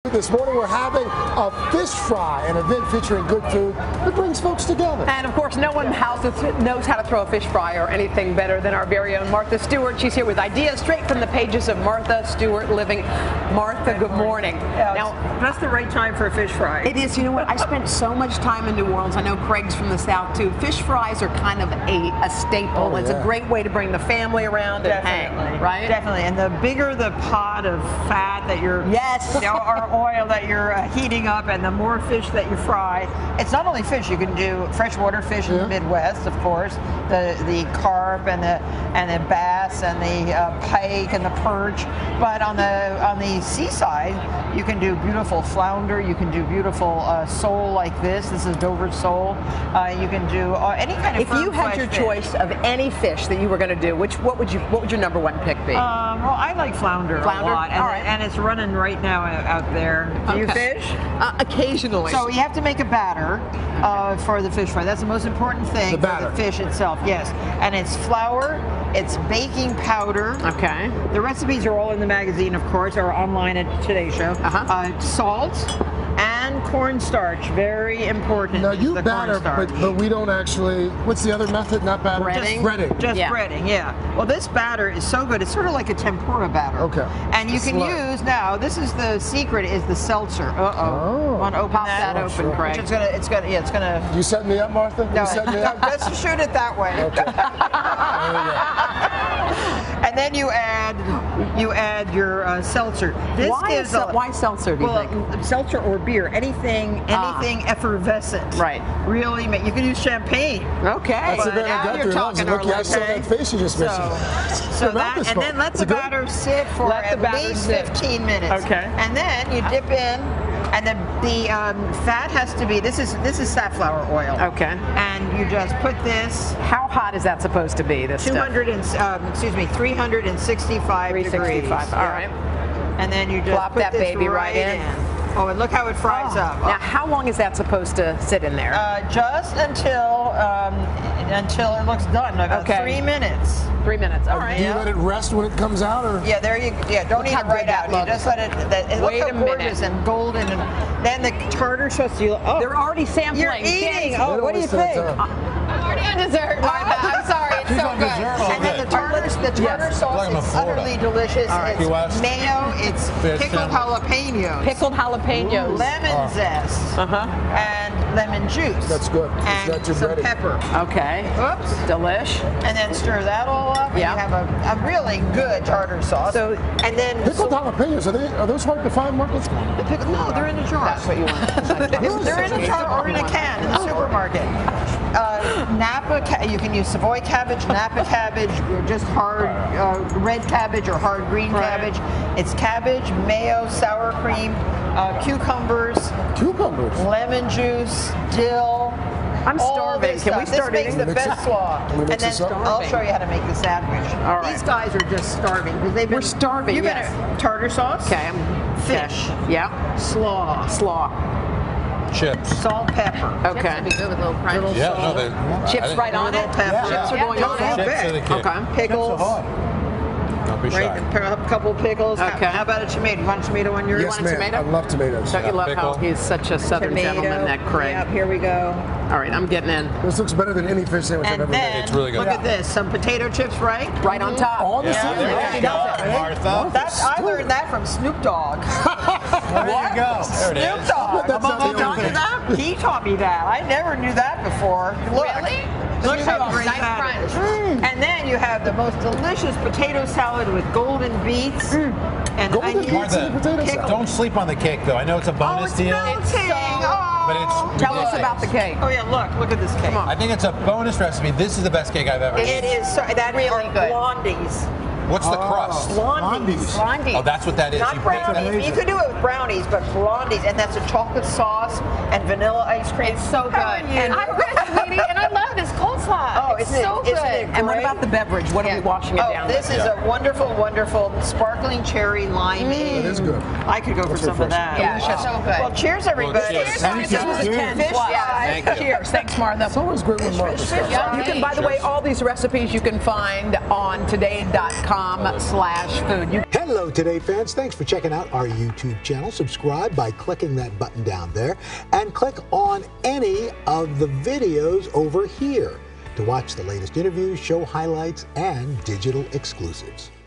This morning we're having a fish fry, an event featuring good food that brings folks together. And of course, no one in the house knows how to throw a fish fry or anything better than our very own Martha Stewart. She's here with ideas straight from the pages of Martha Stewart Living. Martha, good morning. Yeah, now, that's the right time for a fish fry. It is. You know what? I spent so much time in New Orleans. I know Craig's from the South too. Fish fries are kind of a staple. Oh, it's a great way to bring the family around and hang, right? Definitely. And the bigger the pot of fat that you're, or oil that you're heating up, and the more fish that you fry, it's not only fish. You can do freshwater fish in the Midwest, of course, the carp and the bass and the pike and the perch. But on the seaside, you can do beautiful flounder. You can do beautiful sole like this. This is Dover sole. You can do any kind of. If you had your choice of any fish that you were going to do, what would your number one pick be? Well, I like flounder a lot, and it's running right now out there. Do you fish? Occasionally. So you have to make a batter for the fish fry. That's the most important thing for the fish itself. Yes, and it's flour. It's baking powder. Okay. The recipes are all in the magazine, of course, or online at Today Show. Salt and cornstarch, very important. Now you batter, but we don't actually. What's the other method? Not batter. Breading. Just breading. Yeah. Well, this batter is so good. It's sort of like a tempura batter. Okay. And you can use now. This is the secret. Is the seltzer. Want to open that open, Craig? It's gonna. You set me up, Martha? No. You set me up? Let's shoot it that way. And then you add your seltzer. Why seltzer? Do you think? Seltzer or beer, anything effervescent. Right. Really, you can use champagne. Okay. That's the now you're talking our I saw that face you just mentioned. So that, and then let the batter sit for at least 15 minutes. Okay. And then you dip in. And the fat has to be. This is safflower oil. Okay. And you just put this. How hot is that supposed to be? This 365 degrees. 365. All right. And then you just plop put that this baby right in. Oh, and look how it fries up. Now, how long is that supposed to sit in there? Just until it looks done. About 3 minutes. 3 minutes. All right. Do you let it rest when it comes out, or? Yeah, there you. Yeah, don't eat it right out. You just let it. Wait look how gorgeous and golden, and then the tartar sauce. They're already sampling. You're eating. Oh, what do you think? I'm already on dessert, Martha. I'm sorry. It's so good. And then the tartar sauce is utterly delicious. It's mayo. It's pickled jalapenos. Pickled jalapenos. Lemon zest. And lemon juice. That's good. And some pepper. Okay. Oops. Delish. And then stir that all up. And you have a really good tartar sauce. So, and then pickled jalapenos, are those hard to find, Mark? No, they're in a jar. That's what you want. They're in a jar or in a can in the supermarket. Napa, you can use Savoy cabbage, Napa cabbage, or just hard red cabbage or hard green cabbage. It's cabbage, mayo, sour cream, cucumbers, lemon juice, dill. I'm starving. Can we start eating? This makes the best slaw. And then I'll show you how to make the sandwich. All right. These guys are just starving because they've been. We're starving. You're gonna tartar sauce. Okay. Fish. Yeah. Slaw. Chips. Salt, pepper. Okay. Chips would be good with a little crunch. Chips right on it. Pepper. Chips are going on it. Okay. Pickles. Don't be shy. A couple pickles. Okay. How about a tomato? You want a tomato on yours? Yes, You want a ma'am. tomato? I love tomatoes. Don't you love how he's such a southern gentleman, that Craig? Yep, here we go. All right, I'm getting in. This looks better than any fish sandwich I've And ever then, made. It's really good. look at this. Some potato chips, right? Right on top. All the same. There you go, Martha. I learned that from Snoop Dogg. There you go. There it Snoop is. Dogg. That's not the only thing. He taught me that. I never knew that before. Look. Really? Look how great Nice that is. crunch. And then you have the most delicious potato salad with golden beets and Golden onions. beets in the potato salad. Don't sleep on the cake, though. I know it's a bonus deal. It's melting. But it's Tell us about the cake. Oh yeah, look at this cake. I think it's a bonus recipe. This is the best cake I've ever It eaten. is that really are good. blondies. What's the crust? Blondies. Oh, that's what that is. Not You pick them. brownies. You could do it with brownies, but blondies, and that's a chocolate sauce and vanilla ice cream. It's so good. And I'm good, sweetie, and I love this coleslaw. Oh, it's isn't so it- good. isn't it And what great? about the beverage? What are we washing it down This with? is a wonderful, wonderful sparkling cherry limeade. It is good. I could go for some of that. Yeah, it's so good. Well, cheers, everybody. cheers. Thank you. Fish fry. Thank you. Cheers. Thanks, Martha. It's always great when Martha starts. Yeah. You can, by the way, all these recipes you can find on today.com. today.com/food. Hello, Today fans. Thanks for checking out our YouTube channel. Subscribe by clicking that button down there and click on any of the videos over here to watch the latest interviews, show highlights, and digital exclusives.